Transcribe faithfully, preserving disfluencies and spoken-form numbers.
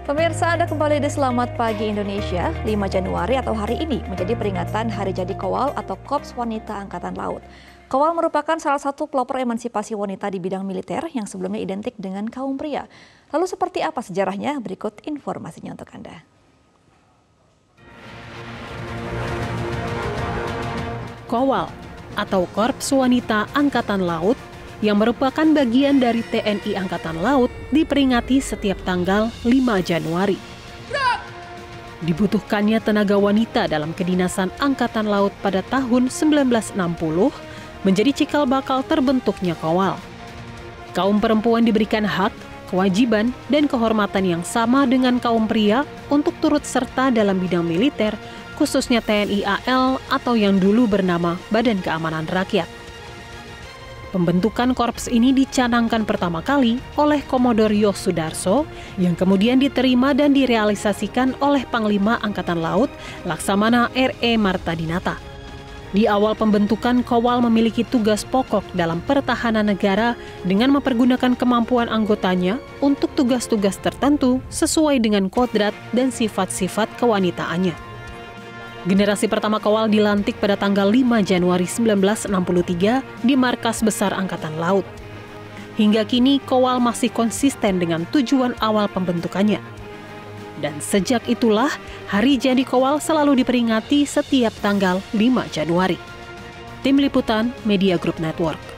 Pemirsa, Anda kembali di Selamat Pagi Indonesia. lima Januari atau hari ini menjadi peringatan Hari Jadi Kowal atau Korps Wanita Angkatan Laut. Kowal merupakan salah satu pelopor emansipasi wanita di bidang militer yang sebelumnya identik dengan kaum pria. Lalu seperti apa sejarahnya? Berikut informasinya untuk Anda. Kowal atau Korps Wanita Angkatan Laut yang merupakan bagian dari T N I Angkatan Laut diperingati setiap tanggal lima Januari. Dibutuhkannya tenaga wanita dalam kedinasan Angkatan Laut pada tahun seribu sembilan ratus enam puluh menjadi cikal bakal terbentuknya Kowal. Kaum perempuan diberikan hak, kewajiban, dan kehormatan yang sama dengan kaum pria untuk turut serta dalam bidang militer, khususnya T N I A L atau yang dulu bernama Badan Keamanan Rakyat. Pembentukan korps ini dicanangkan pertama kali oleh Komodor Yosudarso yang kemudian diterima dan direalisasikan oleh Panglima Angkatan Laut Laksamana R E Martadinata. Di awal pembentukan, Kowal memiliki tugas pokok dalam pertahanan negara dengan mempergunakan kemampuan anggotanya untuk tugas-tugas tertentu sesuai dengan kodrat dan sifat-sifat kewanitaannya. Generasi pertama Kowal dilantik pada tanggal lima Januari seribu sembilan ratus enam puluh tiga di Markas Besar Angkatan Laut. Hingga kini Kowal masih konsisten dengan tujuan awal pembentukannya. Dan sejak itulah Hari Jadi Kowal selalu diperingati setiap tanggal lima Januari. Tim Liputan Media Group Network.